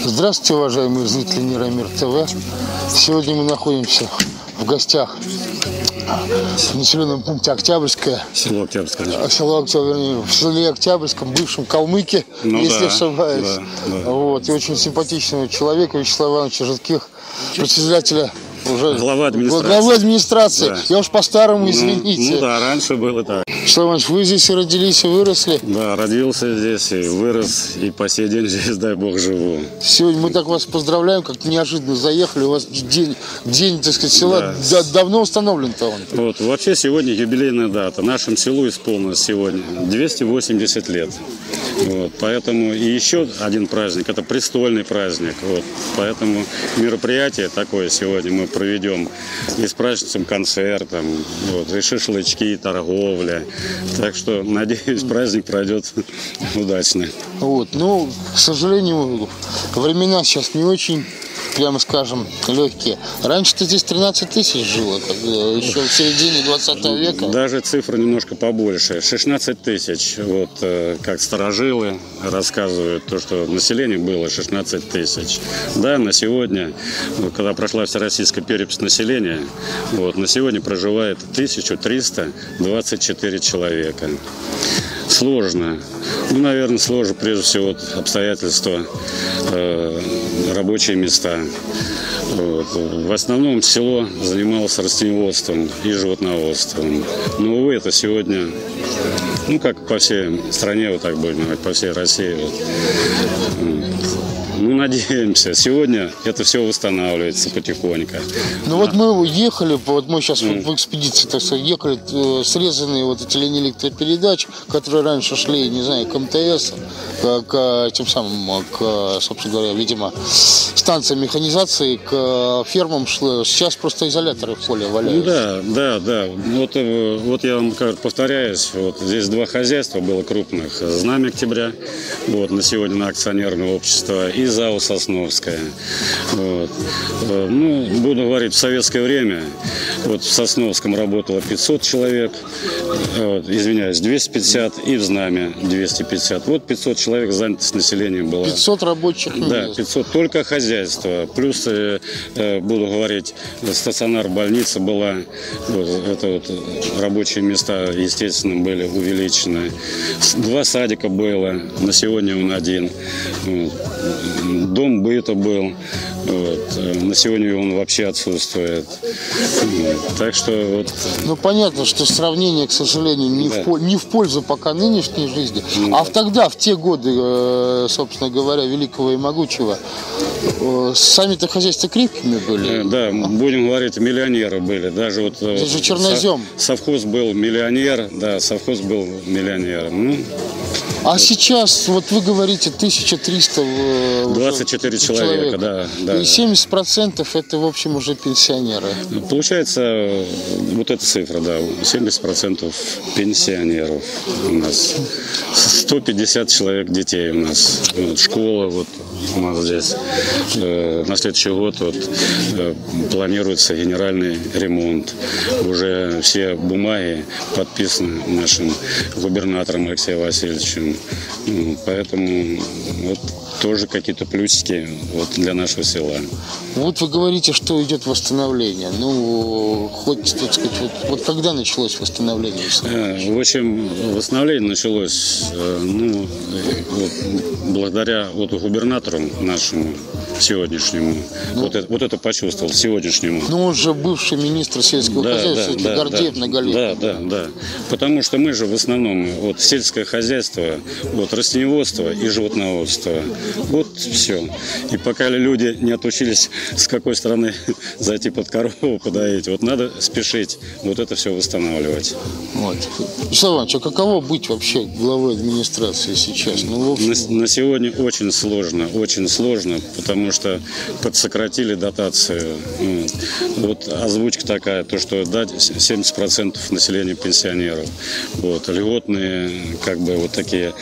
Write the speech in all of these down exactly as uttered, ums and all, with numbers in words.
Здравствуйте, уважаемые зрители Миромир ТВ. Сегодня мы находимся в гостях в населенном пункте Октябрьское. Село Октябрьское. Село Октябрьское, в селе Октябрьском, бывшем Калмыке, ну, если да, ошибаюсь. Да, да. Вот, и очень симпатичного человека Вячеслава Ивановича Жидких, председателя уже глава администрации. Глава администрации. Да. Я уж по-старому, извините. Ну, ну да, раньше было так. Вячеслав Иванович, вы здесь и родились, и выросли? Да, родился здесь, и вырос, и по сей день здесь, дай бог, живу. Сегодня мы так вас поздравляем, как неожиданно заехали. У вас день, день так сказать, села да. давно установлен-то он. Вот, вообще сегодня юбилейная дата. Нашему селу исполнилось сегодня двести восемьдесят лет. Вот, поэтому и еще один праздник, это престольный праздник. Вот, поэтому мероприятие такое сегодня мы проведем и с праздничным концертом, вот, и шашлычки, и торговля. Так что, надеюсь, праздник пройдет удачно. Вот, ну, к сожалению, времена сейчас не очень, прямо скажем, легкие. Раньше-то здесь тринадцать тысяч жило, как, еще в середине двадцатого века. Даже цифра немножко побольше. шестнадцать тысяч. Вот, как старожилы рассказывают, то, что население было шестнадцать тысяч. Да, на сегодня, когда прошла всероссийская перепись населения, вот, на сегодня проживает тысяча триста двадцать четыре человека. Сложно. Ну, наверное, сложно прежде всего вот, обстоятельства, э, рабочие места. Вот. В основном село занималось растениеводством и животноводством. Но, увы, это сегодня, ну, как по всей стране, вот так будем говорить, по всей России. Вот. Ну, надеемся. Сегодня это все восстанавливается потихоньку. Ну, вот мы ехали, вот мы сейчас mm. в экспедиции, так сказать, ехали, срезанные вот эти линии электропередач, которые раньше шли, не знаю, к МТС, к, к тем самым, к, собственно говоря, видимо, станциям механизации, к фермам шло. Сейчас просто изоляторы в поле валяются. Ну, да, да, да. Вот, вот я вам повторяюсь, вот здесь два хозяйства было крупных. Знамя Октября, вот, на сегодня на акционерное общество, и ЗАО Сосновская. Вот. Ну, буду говорить, в советское время вот в Сосновском работало пятьсот человек, вот, извиняюсь, двести пятьдесят, и в Знамя двести пятьдесят. Вот пятьсот человек занятость населения была. пятьсот рабочих мест. Да, пятьсот только хозяйство. Плюс, э, буду говорить, стационар, больница была. Вот, это вот рабочие места, естественно, были увеличены. Два садика было, на сегодня он один. Вот. Дом быта был, вот. На сегодня он вообще отсутствует. Вот. Так что вот. Ну, понятно, что сравнение, к сожалению, не, да. в, не в пользу пока нынешней жизни. Ну, а да. тогда, в те годы, собственно говоря, великого и могучего, сами-то хозяйства крепкими были. Да, будем говорить, миллионеры были. Даже вот это же чернозем. Совхоз был миллионер, да, совхоз был миллионером. Ну, а вот. Сейчас, вот вы говорите, тысяча триста двадцать четыре человека, да, да. И семьдесят процентов это, в общем, уже пенсионеры. Получается, вот эта цифра, да, семьдесят процентов пенсионеров у нас. сто пятьдесят человек детей у нас. Вот, школа вот у нас здесь. На следующий год вот, планируется генеральный ремонт. Уже все бумаги подписаны нашим губернатором Алексеем Васильевичем. Поэтому вот тоже какие-то плюсики вот, для нашего села. Вот вы говорите, что идет восстановление. Ну, хоть, так сказать, вот, вот когда началось восстановление? В общем, восстановление началось ну, вот, благодаря вот, губернатору нашему сегодняшнему. Ну, вот, это, вот это почувствовал, сегодняшнему. Ну, он же бывший министр сельского да, хозяйства, да, Гордеев, да, многолетний. Да, да, да. Потому что мы же в основном вот, сельское хозяйство, вот, растениеводство и животноводство. Вот все. И пока люди не отучились, с какой стороны зайти под корову, подоить, вот надо спешить вот это все восстанавливать. Вот. Вячеслав Иванович, а каково быть вообще главой администрации сейчас? Ну, общем... на, на сегодня очень сложно, очень сложно, потому что подсократили дотацию. Вот озвучка такая, то, что дать семьдесят процентов населения пенсионеров. Вот, льготные, как бы, вот такие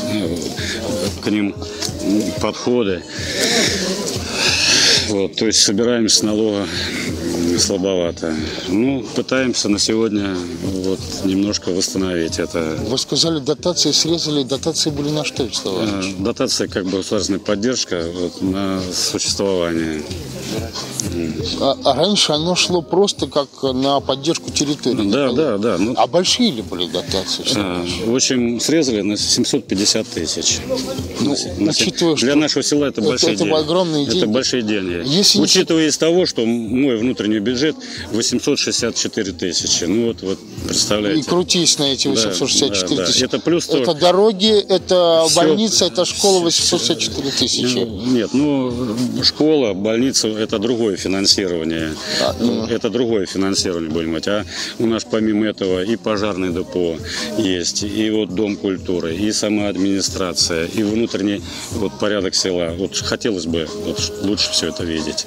к ним подходы. Вот, то есть собираем с налога слабовато. Ну, пытаемся на сегодня вот немножко восстановить это. Вы сказали, дотации срезали. Дотации были на что, Вячеслав Иванович? Дотация как бы государственная поддержка вот, на существование. А, а раньше оно шло просто как на поддержку территории. Да, да, да. Ну, а большие ли были дотации? А, в общем, срезали на семьсот пятьдесят тысяч. Ну, на, учитывая, для что нашего села это, это большие это деньги. огромные деньги. Это большие деньги. Если учитывая не... из того, что мой внутренний бюджет восемьсот шестьдесят четыре тысячи. Ну вот, вот представляете. И крутись на эти восемьсот шестьдесят четыре да, тысячи. Да, это плюс то... Это дороги, это все... больница, это школа восемьсот шестьдесят четыре тысячи. Нет, ну школа, больница это другое финансирование. А, ну... Это другое финансирование, будем говорить. А у нас помимо этого и пожарное депо есть, и вот дом культуры, и сама администрация, и внутренний вот порядок села. Вот хотелось бы вот, лучше все это видеть.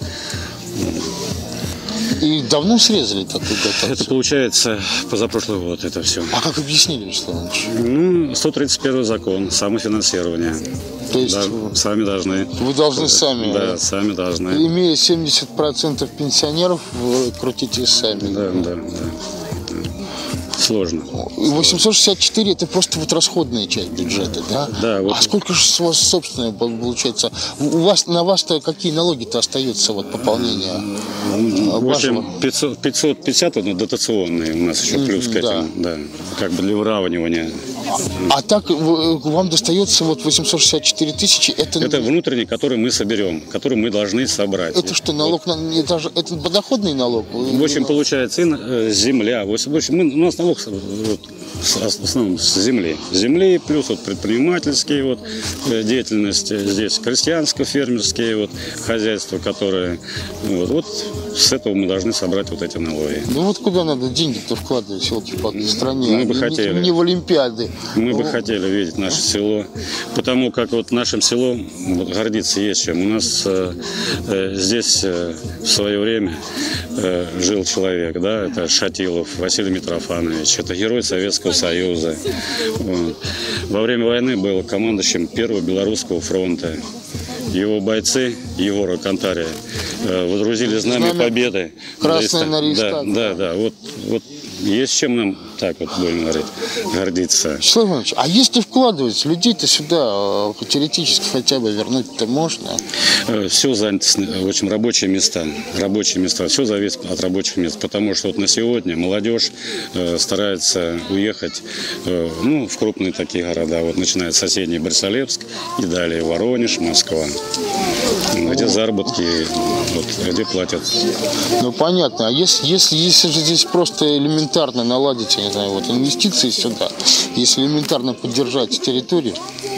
И давно срезали такую дотацию? Это получается позапрошлый год это все. А как объяснили, Вячеслав Иванович? Ну, сто тридцать первый закон, самофинансирование. То есть да, сами должны. Вы должны сами. Да, сами должны. Имея семьдесят процентов пенсионеров, вы крутите сами. Да, да, да. Сложно. восемьсот шестьдесят четыре это просто вот расходная часть бюджета, да? Да. Вот. А сколько же у вас собственное получается? У вас на вас-то какие налоги-то остаются вот пополнение? В общем, пятьсот, пятьсот пятьдесят ну, дотационные у нас еще плюс к этим, да. да, как бы для выравнивания. А так вам достается вот восемьсот шестьдесят четыре тысячи? Это, это внутренний, который мы соберем, который мы должны собрать. Это что, налог, вот. на, это, это подоходный налог? В общем, получается и земля. В общем, мы, у нас налог вот, в основном с земли. Земли плюс вот предпринимательские вот, деятельность здесь, крестьянско-фермерские вот, хозяйства, которые... Вот, вот с этого мы должны собрать вот эти налоги. Ну вот куда надо деньги-то вкладывать, елки-палки, в стране? Мы бы не, хотели. Не в Олимпиады. Мы бы хотели видеть наше село, потому как вот нашим селом вот, гордиться есть чем. У нас э, э, здесь э, в свое время э, жил человек, да, это Шатилов Василий Митрофанович, это герой Советского Союза. Вот. Во время войны был командующим Первого Белорусского фронта. Его бойцы, Егора Кантария, э, водрузили знамя, знамя Победы. Красное на Рейхстаг. Да, да, да, вот, вот есть чем нам так вот, будем говорить, гордиться. Вячеслав Иванович, а если вкладывать людей-то сюда, теоретически хотя бы вернуть-то можно? Все занято, в общем, рабочие места. Рабочие места. Все зависит от рабочих мест. Потому что вот на сегодня молодежь э, старается уехать э, ну, в крупные такие города. Вот начиная с соседней Борисолевск и далее Воронеж, Москва. Где заработки, вот, где платят. Ну понятно. А если, если, если же здесь просто элементарно наладить, я не знаю, вот инвестиции сюда, если элементарно поддержать территорию,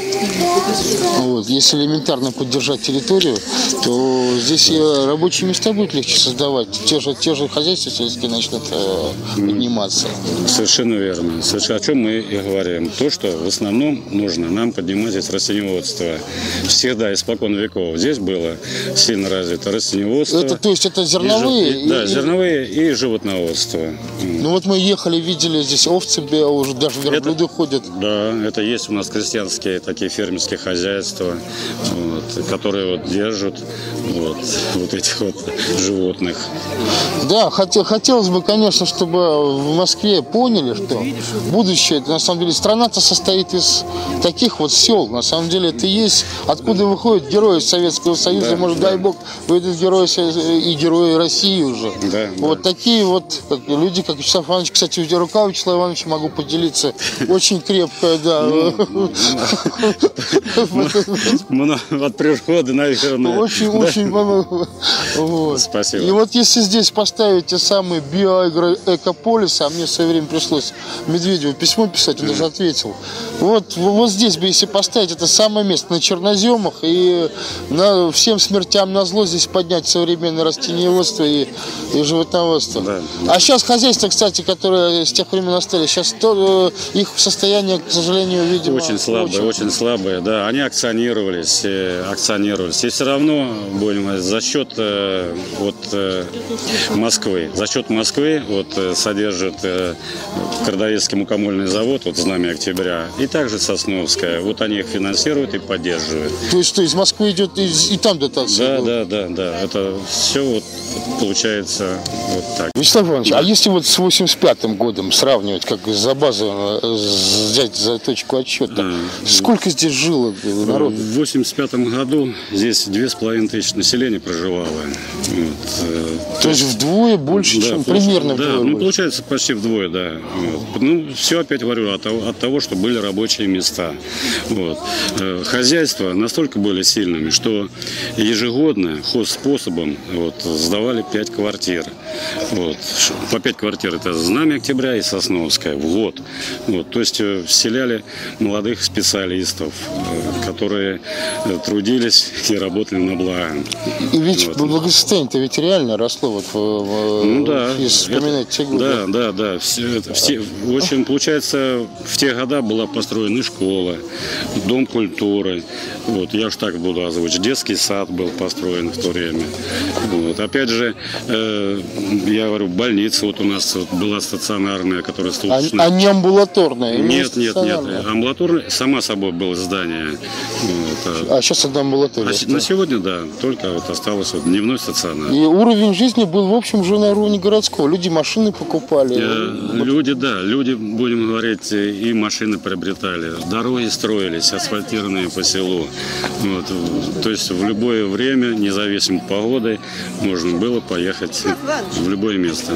вот, если элементарно поддержать территорию, то здесь рабочие места будет легче создавать. Те же, те же хозяйства сельские начнут э, подниматься. Совершенно верно. Совершенно, о чем мы и говорим. То, что в основном нужно нам поднимать здесь растениеводство. Всегда, испокон веков. Здесь было сильно развито растениеводство. Это, то есть это зерновые? И, и, да, и, зерновые и животноводство. Ну вот мы ехали, видели здесь овцы, уже даже верблюды это, ходят. Да, это есть у нас крестьянские такие фермерские хозяйства, вот, которые вот держат вот, вот этих вот животных. Да, хотел, хотелось бы, конечно, чтобы в Москве поняли, что будущее, на самом деле, страна-то состоит из таких вот сел. На самом деле это и есть, откуда выходят герои Советского Союза, да, может, да. дай бог, выйдут герои и герои России уже. Да, вот да. Такие вот как, люди, как Вячеслав Иванович, кстати, рука у Вячеслава Ивановича, могу поделиться, очень крепкая, да. От природы, наверное. Очень, очень. Вот. Спасибо. И вот если здесь поставить те самые биоагроэкополисы, а мне в свое время пришлось Медведеву письмо писать, он даже ответил. Вот, вот здесь бы, если поставить это самое место на черноземах и на всем смертям на зло здесь поднять современное растениеводство и, и животноводство. Да, да. А сейчас хозяйства, кстати, которые с тех времен остались, сейчас то, их состояние, к сожалению, видимо, очень слабое, очень, очень слабое. слабые, да, они акционировались, э, акционировались. И все равно, будем говорить, за счет э, вот, э, Москвы, за счет Москвы вот, э, содержит э, Кардоветский мукомольный завод, вот Знамя Октября, и также Сосновская. Вот они их финансируют и поддерживают. То есть, что из Москвы идет и, и там дотация? Да, будет? да, да, да. Это все вот получается вот так. Вячеслав Иванович, а если вот с восемьдесят пятым годом сравнивать, как за базу взять за точку отсчета, А, сколько здесь жило народу? В восемьдесят пятом году здесь две с половиной тысячи населения проживало. Вот. То есть вдвое больше, Да, чем получ- примерно да, вдвое ну, больше. получается почти вдвое, да. Вот. Ну, все опять говорю от того, от того, что были рабочие места. Вот. Э, Хозяйства настолько были сильными, что ежегодно хозспособом вот, сдавали пять квартир. Вот. По пять квартир это Знамя Октября и Сосновская в год. Вот. То есть э, вселяли молодых специалистов, э, которые э, трудились и работали на благо. И ведь Вот. благосостояние-то ведь реально росло, вот, в- Ну да, если вспоминать это- те годы. да, да, да. Все, это, все, очень получается, в те годы была построена и школа, дом культуры. Вот, я уж так буду озвучить. Детский сад был построен в то время. Вот. Опять же, э, я говорю, больница вот у нас вот была стационарная, которая А, столбищная. а не амбулаторная? или Нет, нет, нет. стационарная? Амбулаторная, сама собой было здание. Вот, а- А сейчас одна амбулатория. а с- на сегодня, да, только вот осталось вот дневной стационар. И уровень жизни был, в общем, же на уровне городского. Люди машины покупали. Э, Люди, да, люди, будем говорить, и машины приобретали, дороги строились, асфальтированные по селу. Вот. То есть в любое время, независимо от погоды, можно было поехать в любое место.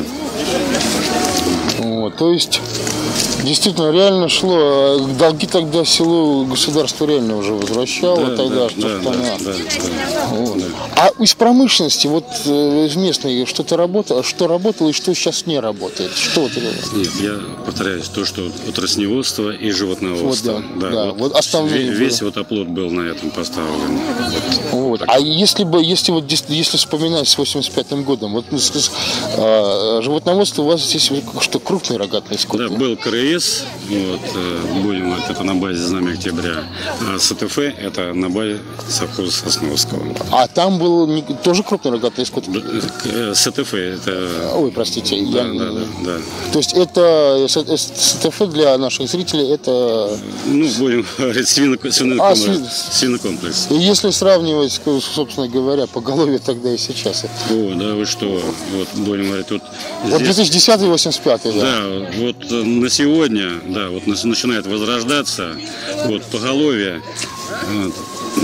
Вот, то есть, действительно, реально шло. Долги тогда селу государство реально уже возвращало Да, тогда, да, что да, там. да, да, да. Вот. А из промышленности, вот э, из местной, что-то работало, что работало и что сейчас не работает? Что вот это? Нет, я повторяюсь, то, что отрасневодство и животноводство. Вот, да, да, вот основные ве- весь были. вот оплот был на этом поставлен. Вот. А если бы, если вот дес- если вспоминать с восемьдесят пятым годом, вот ну, с- с- а, животноводство у вас здесь что, крупный рогатый скот? Да, был КРС, вот, э, будем говорить, это на базе Знамя Октября, а СТФ это на базе совхоза Сосновского. А там был не- тоже крупный рогатый скот? Э, СТФ это... Ой, простите. Да, я- да, да, да. То есть это с- с- СТФ для наших зрителей это... Ну, будем говорить, свино- свиной А, комплекс. свин- Свинокомплекс. И если сравнивать, собственно говоря, поголовье тогда и сейчас. О, да, вы что, вот будем говорить, тут Вот здесь- две тысячи десятый — восемьдесят пятый, да. Да, вот э, на сегодня, да, вот нас- начинает возрождаться, вот поголовье, вот,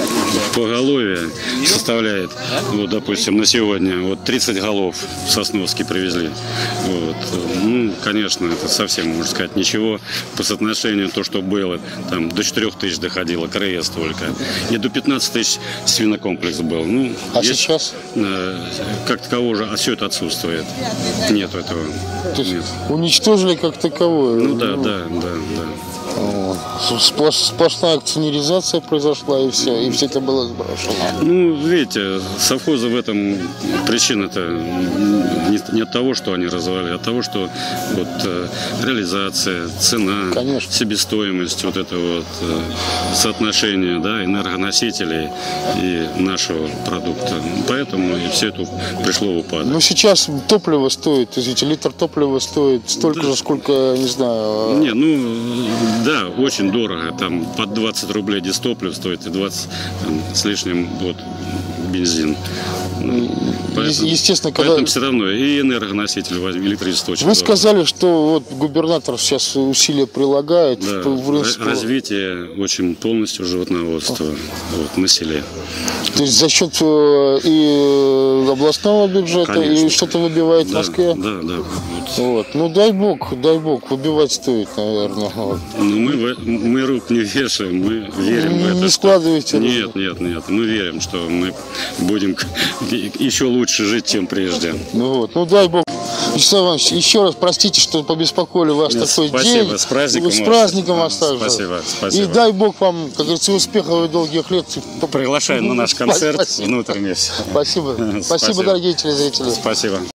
поголовье составляет, вот, допустим, на сегодня вот тридцать голов в Сосновске привезли. Вот. Ну, конечно, это совсем, можно сказать, ничего по соотношению то, что было, там до четырёх тысяч доходило, КРС только, и до пятнадцати тысяч свинокомплекс был. Ну, А есть, сейчас? э, как такового же, а все это отсутствует. Нет этого. То есть Нет. уничтожили как таковое. Ну да, да, да, да. Вот. Сплош- Сплошная акционеризация произошла, и все, и все это было сброшено. Ну, видите, совхозы в этом причина-то не, не от того, что они развалили, а от того, что вот э, реализация, цена, Конечно. себестоимость, вот это вот э, соотношение, да, энергоносителей и нашего продукта. Поэтому и все это пришло в упадок. Ну сейчас топливо стоит, извините, литр топлива стоит столько же, сколько, не знаю. Не, ну, да, очень дорого. Там под двадцать рублей дистоплив стоит и двадцать там, с лишним вот бензин. Ну, Поэтому, естественно, когда- поэтому все равно и энергоноситель, электричество очень Вы дорого. сказали, что вот губернатор сейчас усилия прилагает Да, в принципе, ра- развитие очень полностью животноводства вот, на селе. то есть за счет э, и областного бюджета, Конечно. и что-то выбивает в Да, Москве. да, да. Вот. Вот. Ну дай бог, дай бог, выбивать стоит, наверное. Вот. Но мы, в- мы рук не вешаем, мы верим в это. Не что- складывайте руки. Нет, нет, нет. Мы верим, что мы будем еще лучше жить, чем прежде. Ну вот, ну дай бог. Вячеслав Иванович, еще раз простите, что побеспокоили вас Нет, такой спасибо, день. с праздником С вас. праздником Да, вас также. спасибо, спасибо. И дай бог вам, как говорится, успехов и долгих лет. Приглашаю на наш концерт Спасибо. внутренний. Спасибо. Спасибо, Спасибо. дорогие телезрители. Спасибо.